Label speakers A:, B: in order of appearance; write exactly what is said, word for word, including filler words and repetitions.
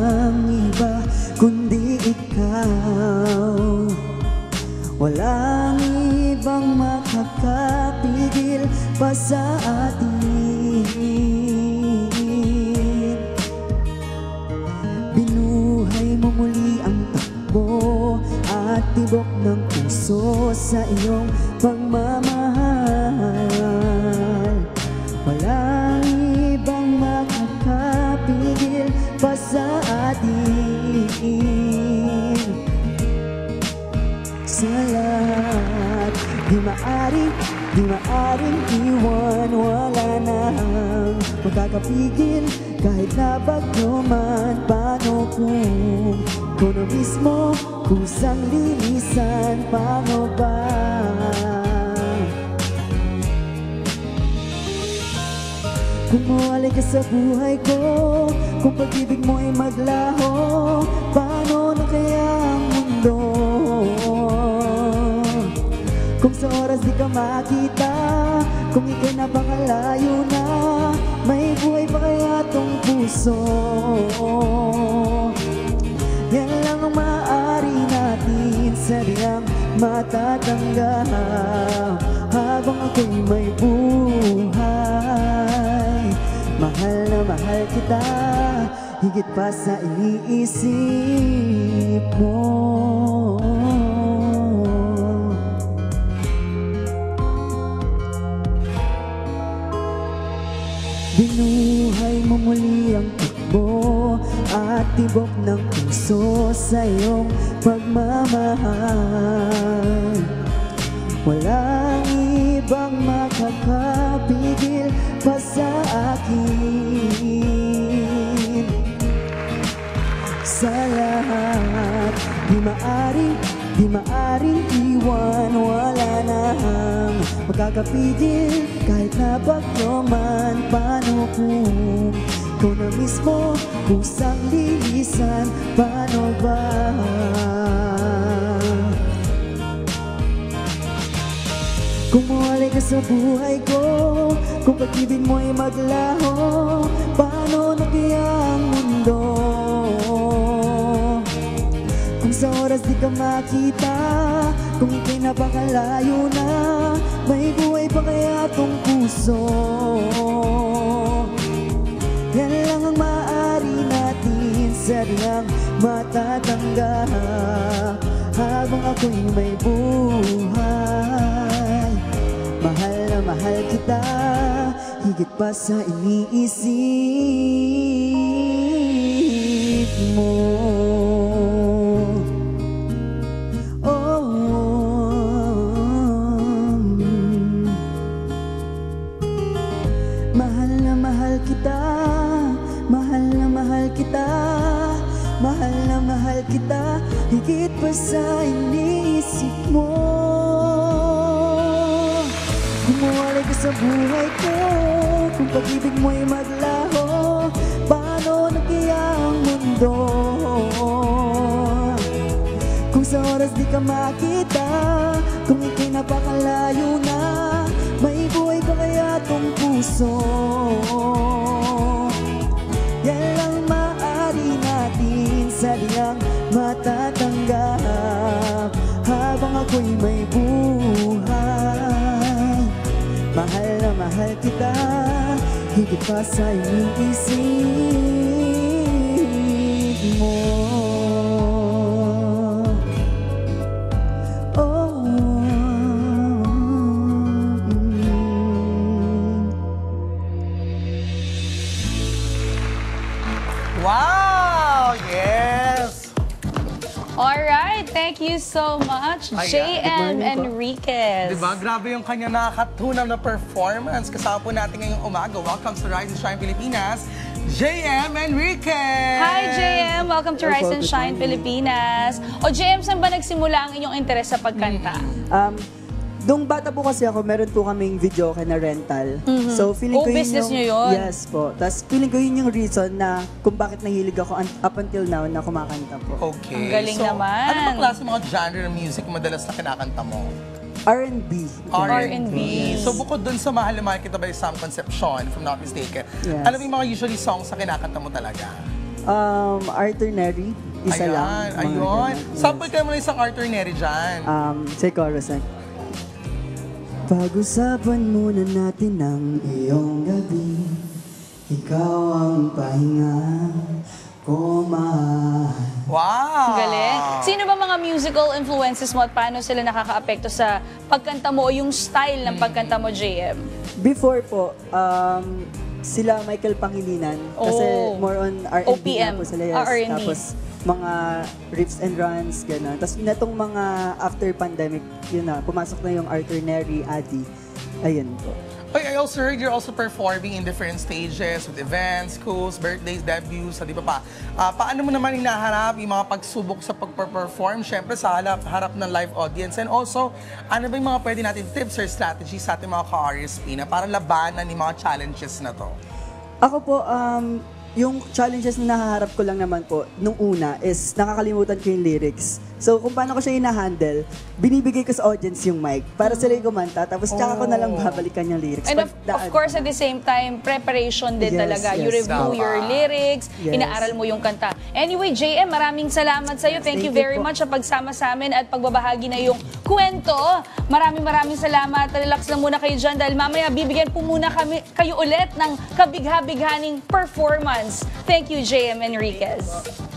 A: walang iba kundi ikaw. Walang ibang makakapigil pa sa atin. Binuhay mo muli ang takbo at tibok ng puso sa iyong pagmamahal. Walang ibang makakapigil pa sa atin. Sa lahat, di maaring, di maaring iwan. Wala nang magkakapigil kahit na bagyo man. Paano kung ko na mismo kusang linisan? Paano ba? Kung mawalay ka sa buhay ko, kung pag-ibig mo ay maglaho, paano na kaya ang mundo? Kung sa oras di ka makita, kung ika'y napakalayo na, may buhay pa kaya tong puso? Yan lang ang maaari natin, sadyang matatanggap habang ako'y may buhay. Mahal na mahal kita, higit pa sa iniisip mo. Binuhay mo muli ang takbo at tibok ng puso sa iyong pagmamahal. Walang ibang makakapigil pa sa akin. Sa lahat, di maaring, di maaring iwan. Wala nang magkakapigil kahit na bagyo man. Paano kung ikaw na mismo kusang lilisan? Paano ba? Kung mawalay ka sa buhay ko, kung pag-ibig mo ay maglaho, paano na kaya ang mundo? Kung sa oras di ka makita, kung ika'y napakalayo na, may buhay pa kaya tong puso? Yan lang ang maaari natin, sadyang matatanggap habang ako'y may buhay. Mahal na mahal kita, higit pa sa iniisip mo. Mahal na mahal kita, mahal na mahal kita, mahal na mahal kita, higit pa sa iniisip mo. Kung mawalay ka sa buhay ko, kung pag-ibig mo'y maglaho, paano na kaya ang mundo? Kung sa oras di ka makita, kung ika'y napakalayo na, may buhay pa kaya tong puso? Yan lang maaari natin, sadyang matatanggap habang ako'y may buhay. Mahal na mahal kita, higit pa sa iniisip mo.
B: Wow! Yes!
C: Alright, thank you so much, J M Enriquez.
B: Diba? Grabe yung kanya nakakatunaw na performance. Kasama po natin ngayong umaga. Welcome to Rise and Shine Pilipinas, J M Enriquez!
C: Hi, J M! Welcome to Rise and Shine Pilipinas. O, J M, saan ba nagsimula ang inyong interes sa pagkanta?
A: Um, Nung bata po kasi ako, meron po kaming video kay na rental.
C: Mm-hmm.
A: So feeling
C: oh,
A: ko yun
C: business
A: yung,
C: nyo yun?
A: Yes po. Tapos feeling ko yun yung reason na kung bakit nahilig ako up until now na kumakanta po.
B: Okay.
C: Ang galing
B: so,
C: naman.
B: Ano ba klase mga genre ng music madalas na kinakanta mo?
A: R and B.
B: R and B.
C: Yes.
B: So bukod dun sa Mahal na Mahal Kita by Sam Concepcion, if I'm not mistaken,
A: Yes.
B: ano yung mga usually songs na kinakanta mo talaga?
A: Um, Arthur Neri, isa
B: Ayan,
A: lang. mga
B: ayun.
A: ganun.
B: Sample ka naman isang Arthur Neri dyan.
A: Um, sa chorus na. Pag-usapan muna natin ang iyong gabi. Ikaw ang pahinga ko, mahal.
B: Wow!
C: Galing. Sino ba mga musical influences mo at paano sila nakakaapekto sa pagkanta mo o yung style ng pagkanta mo, J M?
A: Before po, um, sila Michael Pangilinan. Kasi
C: Oh.
A: more on R and B
C: O P M,
A: na po sila. Yes.
C: ah, R and B.
A: Tapos mga riffs and runs, gano'n. Tapos netong mga after pandemic, yun na, pumasok na yung Arthur Neri, Adi. Ayun po.
B: Oy, I also heard you're also performing in different stages with events, schools, birthdays, debuts, di ba pa? Ah, paano mo naman hinaharap yung mga pagsubok sa pag-perform? Siyempre sa harap, harap ng live audience. And also, ano ba yung mga pwede natin tips or strategies sa ating mga ka-R S P na para labanan yung mga challenges na to?
A: Ako po, um, yung challenges na nahaharap ko lang naman po, nung una, is nakakalimutan ko yung lyrics. So, kung paano ko siya hina-handle, binibigay ko sa audience yung mic para sila yung kumanta, tapos tsaka ko na lang babalikan yung lyrics.
C: And of,
A: Pagdaan.
C: of course, at the same time, preparation din
A: Yes,
C: talaga. You
A: yes.
C: review
B: Tama.
C: your lyrics,
A: Yes.
C: inaaral mo yung kanta. Anyway, J M, maraming salamat sa'yo. Thank,
A: Thank
C: you
A: you
C: very
A: po.
C: much sa pagsama sa amin at pagbabahagi na yung kwento. Maraming maraming salamat. Relax lang muna kayo dyan dahil mamaya bibigyan po muna kami, kayo ulit ng kabigha-bighaning performance. Thank you, J M Enriquez.